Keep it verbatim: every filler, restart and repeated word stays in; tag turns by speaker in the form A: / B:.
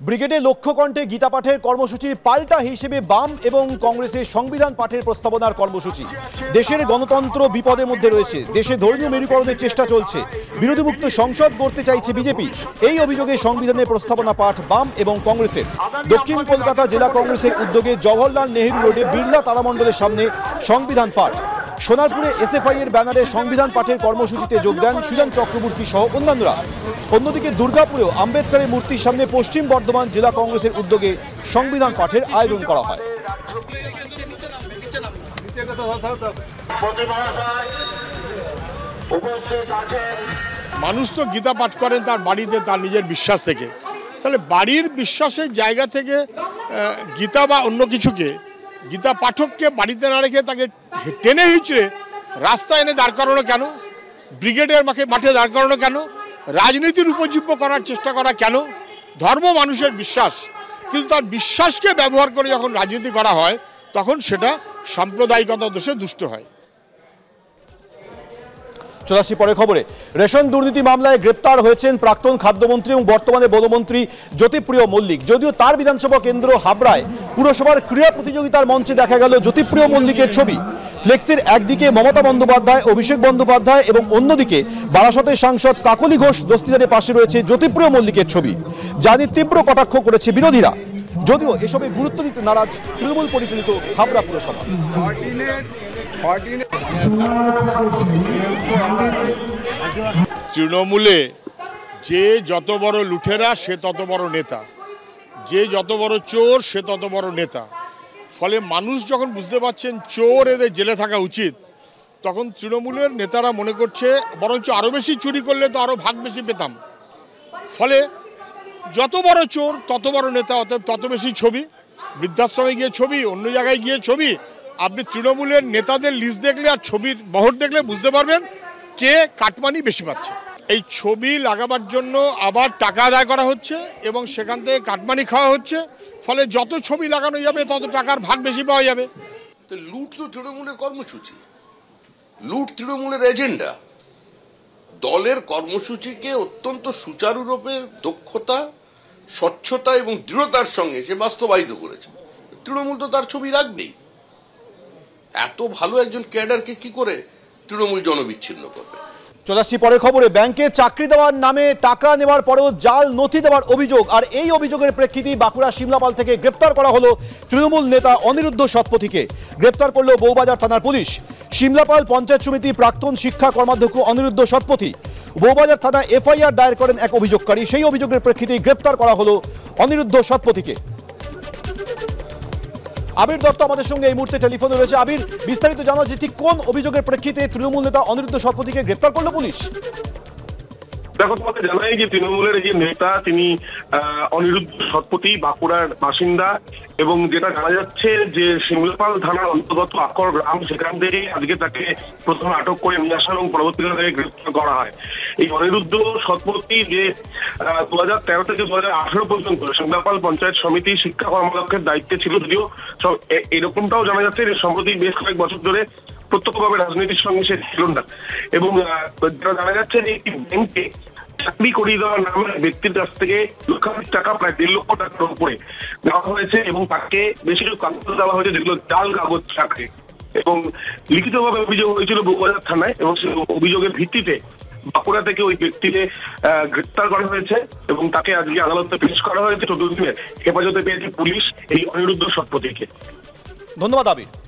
A: ব্রিগেডে লক্ষ্যকণ্ঠে গীতা পাঠের কর্মসূচির পাল্টা হিসেবে বাম এবং কংগ্রেসের সংবিধান পাঠের প্রস্তাবনার কর্মসূচি। দেশের গণতন্ত্র বিপদের মধ্যে রয়েছে, দেশে ধর্মীয় মেরুকরণের চেষ্টা চলছে, বিরোধীমুক্ত সংসদ গড়তে চাইছে বিজেপি। এই অভিযোগে সংবিধানের প্রস্তাবনা পাঠ বাম এবং কংগ্রেসের। দক্ষিণ কলকাতা জেলা কংগ্রেসের উদ্যোগে জওহরলাল নেহরু রোডে বিড়লা তারামণ্ডলের সামনে সংবিধান পাঠ। সোনারপুরে এসএফআই এর ব্যানারে সংবিধান পাঠের কর্মসূচিতে যোগ দেন সুজন চক্রবর্তী সহ অন্যান্যরা। অন্যদিকে দুর্গাপুরেও আম্বেদকরের মূর্তির সামনে পশ্চিম বর্ধমান জেলা কংগ্রেসের উদ্যোগে সংবিধান পাঠের আয়োজন করা হয়।
B: মানুষ তো গীতা পাঠ করেন তার বাড়িতে, তার নিজের বিশ্বাস থেকে। তাহলে বাড়ির বিশ্বাসের জায়গা থেকে গীতা বা অন্য কিছুকে, গীতা পাঠককে বাড়িতে না রেখে তাকে টেনে হিঁচড়ে রাস্তায় এনে দাঁড় করানো কেন? ব্রিগেডের মাঠে মাঠে দাঁড় করানো কেন? রাজনীতির উপজীব্য করার চেষ্টা করা কেন? ধর্ম মানুষের বিশ্বাস, কিন্তু তার বিশ্বাসকে ব্যবহার করে যখন রাজনীতি করা হয় তখন সেটা সাম্প্রদায়িকতা দোষে দুষ্ট হয়।
A: চলে আসছি পরের খবরে। রেশন দুর্নীতি মামলায় গ্রেপ্তার হয়েছেন প্রাক্তন খাদ্যমন্ত্রী এবং বর্তমানে বনমন্ত্রী জ্যোতিপ্রিয় মল্লিক। যদিও তার বিধানসভা কেন্দ্র হাবড়ায় পুরসভার ক্রীড়া প্রতিযোগিতার মঞ্চে দেখা গেল জ্যোতিপ্রিয় মল্লিকের ছবি। ফ্লেক্সের একদিকে মমতা বন্দ্যোপাধ্যায়, অভিষেক বন্দ্যোপাধ্যায় এবং অন্যদিকে বারাসতের সাংসদ কাকলি ঘোষ দস্তিদারের পাশে রয়েছে জ্যোতিপ্রিয় মল্লিকের ছবি, যা নিয়ে তীব্র কটাক্ষ করেছে বিরোধীরা। যদিও এসবে গুরুত্ব দিতে নারাজ তৃণমূল পরিচালিত হাবড়া পুরসভা।
B: তৃণমূলে যে যত বড় লুঠেরা সে তত বড় নেতা, যে যত বড় চোর সে তত বড় নেতা। ফলে মানুষ যখন বুঝতে পারছেন চোর এদের জেলে থাকা উচিত, তখন তৃণমূলের নেতারা মনে করছে বরঞ্চ আরও বেশি চুরি করলে তো আরও ভাগ বেশি পেতাম। ফলে যত বড় চোর তত বড় নেতা, অতএব তত বেশি ছবি, বৃদ্ধাশ্রমে গিয়ে ছবি, অন্য জায়গায় গিয়ে ছবি। আপনি তৃণমূলের নেতাদের লিস্ট দেখলে আর ছবির বহর দেখলে বুঝতে পারবেন কে কাটমানি বেশি পাচ্ছে। এই ছবি লাগাবার জন্য আবার টাকা আদায় করা হচ্ছে এবং সেখান থেকে কাটমানি খাওয়া হচ্ছে। ফলে যত ছবি লাগানো যাবে তত টাকার ভাগ বেশি পাওয়া যাবে।
C: তো লুট তো তৃণমূলের কর্মসূচি, লুট তৃণমূলের এজেন্ডা। দলের কর্মসূচিকে অত্যন্ত সুচারুরূপে দক্ষতা, স্বচ্ছতা এবং দৃঢ়তার সঙ্গে সে বাস্তবায়িত করেছে। তৃণমূল তো তার ছবি রাখবেই। এত ভালো একজন ক্যাডারকে কি করে তৃণমূল জনবিচ্ছিন্ন করবে?
A: চলে আসছি পরের খবরে। ব্যাংকে চাকরি দেওয়ার নামে টাকা নেওয়ার পরেও জাল নথি দেওয়ার অভিযোগ, আর এই অভিযোগের প্রেক্ষিতে বাঁকুড়া শিমলাপাল থেকে গ্রেপ্তার করা হলো তৃণমূল নেতা অনিরুদ্ধ সৎপথীকে। গ্রেপ্তার করলো বউবাজার থানার পুলিশ। শিমলাপাল পঞ্চায়েত সমিতির প্রাক্তন শিক্ষা কর্মাধ্যক্ষ অনিরুদ্ধ সৎপথী বউবাজার থানায় এফআইআর দায়ের করেন এক অভিযোগকারী। সেই অভিযোগের প্রেক্ষিতে গ্রেপ্তার করা হলো অনিরুদ্ধ সৎপথীকে। আবির দত্ত আমাদের সঙ্গে এই মুহূর্তে টেলিফোনে রয়েছে। আবির, বিস্তারিত জানা যে ঠিক কোন অভিযোগের প্রেক্ষিতে তৃণমূল নেতা অনিরুদ্ধ সৎপথীকে গ্রেপ্তার করলো পুলিশ?
D: দেখো, তোমাকে জানাই যে তৃণমূলের যে নেতা তিনি অনিরুদ্ধ সৎপথী, বাঁকুড়ার বাসিন্দা, এবং যেটা জানা যাচ্ছে যে শিমলাপাল থানার অন্তর্গত আকর গ্রাম, সেখান থেকে আজকে তাকে প্রথমে আটক করে নিয়ে আসা এবং পরবর্তীকালে তাকে গ্রেপ্তার করা হয়। এই অনিরুদ্ধ সৎপথী যে দু হাজার তেরো থেকে দু হাজার আঠেরো পর্যন্ত শিমলাপাল পঞ্চায়েত সমিতি শিক্ষা কর্মদক্ষের দায়িত্বে ছিল, যদিও এরকমটাও জানা যাচ্ছে যে সম্প্রতি বেশ কয়েক বছর ধরে প্রত্যক্ষভাবে রাজনীতির সঙ্গে সে ছিল না। এবং যেটা জানা যাচ্ছে যে একটি ব্যাংকে চাকরি করিয়ে দেওয়ার নামে ব্যক্তির কাছ থেকে লক্ষাধিক টাকা, প্রায় দেড় লক্ষ টাকার উপরে দেওয়া হয়েছে এবং তাকে বেশ কিছু কাগজ দেওয়া হয়েছে যেগুলো জাল কাগজ চাকরি, এবং লিখিতভাবে অভিযোগ হয়েছিল বউবাজার থানায়, এবং সেই অভিযোগের ভিত্তিতে বাঁকুড়া থেকে ওই ব্যক্তিকে গ্রেপ্তার করা হয়েছে এবং তাকে আজকে আদালতে পেশ করা হয়েছে। চোদ্দ দিনের হেফাজতে পেয়েছে পুলিশ এই অনিরুদ্ধ সৎপথীকে।
A: ধন্যবাদ আবির।